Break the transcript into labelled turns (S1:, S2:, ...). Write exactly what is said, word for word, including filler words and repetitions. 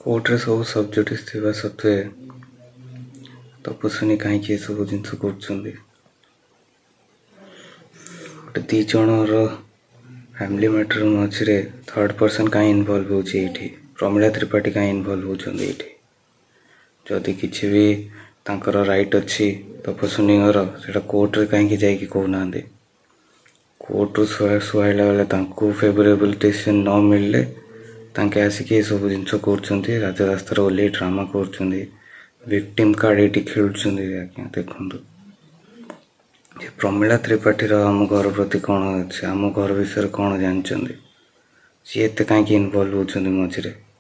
S1: कोर्टे सब सब्जुडिस थिबा सत्वे तपस्विनी कहीं सब जिन कर दी जनर फैमिली मैटर मझे थर्ड पर्सन कहीं इनवॉल्व होती प्रमिला त्रिपाठी कहीं इनवॉल्व होती जदि किसी भी तांकर राइट अच्छी तपस्विनी से कोर्टे कहीं जाकि कहना कोर्टू सुहाइला बेले फेवरेबल डिसीजन न मिलले तांके आसिक सब जिन कर राज रास्तार ओल्ले ड्रामा कर विक्टिम कार्ड ये खेलुं देखु प्रमिला त्रिपाठी आम घर प्रति कौन अच्छे आम घर विषय कौन जानते सी एत कहीं इनवॉल्व होती मझे